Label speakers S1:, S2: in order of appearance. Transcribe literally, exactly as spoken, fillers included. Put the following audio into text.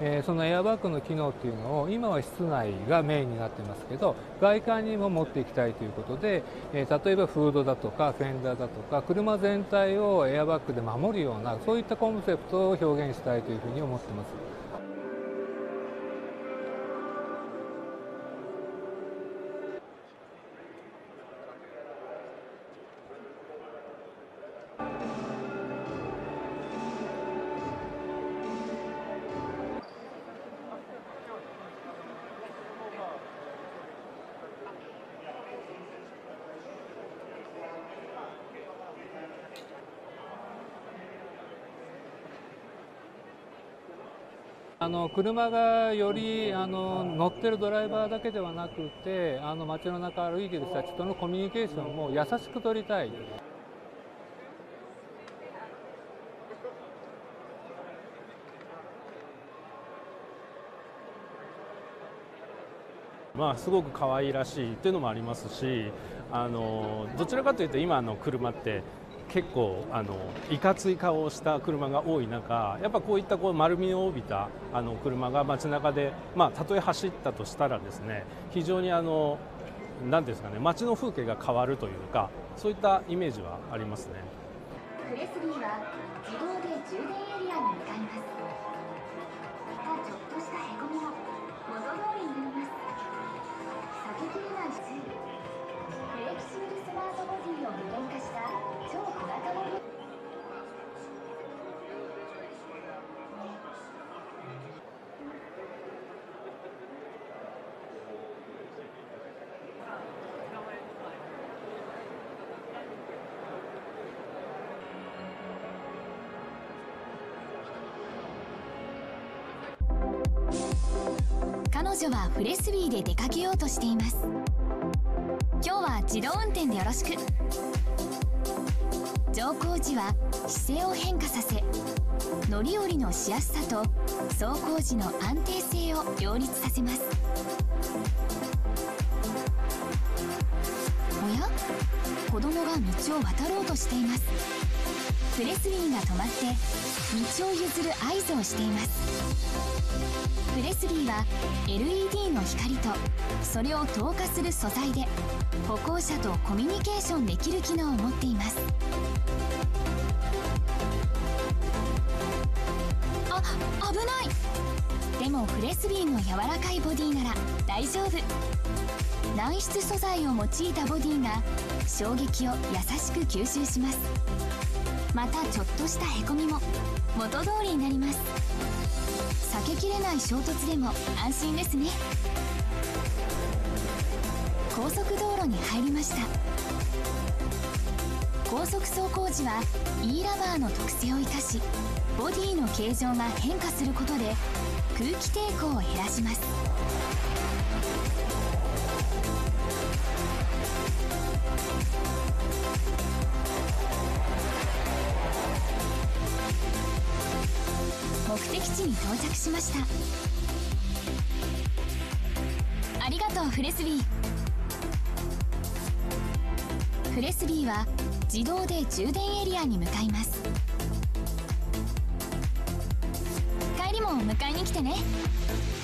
S1: えー、そのエアバッグの機能っていうのを今は室内がメインになってますけど、外観にも持っていきたいということで、えー、例えばフードだとかフェンダーだとか車全体をエアバッグで守るような、そういったコンセプトを表現したいというふうに思ってます。あの車がよりあの乗ってるドライバーだけではなくて、あの街の中歩いている人たちとのコミュニケーションも優しく取りたい。
S2: まあ、すごく可愛らしいというのもありますし、あのどちらかというと今の車って結構あのいかつい顔をした車が多い中、やっぱこういったこう丸みを帯びたあの車が街中で、まあ、たとえ走ったとしたらですね、非常にあの何ですかね、街の風景が変わるというか、そういったイメージはありますね。
S3: プレスリーは自動で充電エリアに向かいます。またちょっとしたへこみも元通りになります。避けきれないツール、フレキシブルスマートボディを具現化した超小型モビリティ。彼女はフレスビーで出かけようとしています。今日は自動運転でよろしく。乗降時は姿勢を変化させ、乗り降りのしやすさと走行時の安定性を両立させます。おや、子供が道を渡ろうとしています。プレスリーが止まって道を譲る合図をしています。プレスリーは エルイーディー の光とそれを透過する素材で歩行者とコミュニケーションできる機能を持っています。あ、危ない。でもフレスビーの柔らかいボディなら大丈夫。軟質素材を用いたボディが衝撃を優しく吸収します。またちょっとしたへこみも元通りになります。避けきれない衝突でも安心ですね。高速道路に入りました。高速走行時は E ラバーの特性を生かし、ボディの形状が変化することで空気抵抗を減らします。目的地に到着しました。ありがとうフレスビー。フレスビーは自動で充電エリアに向かいます。帰りも迎えに来てね。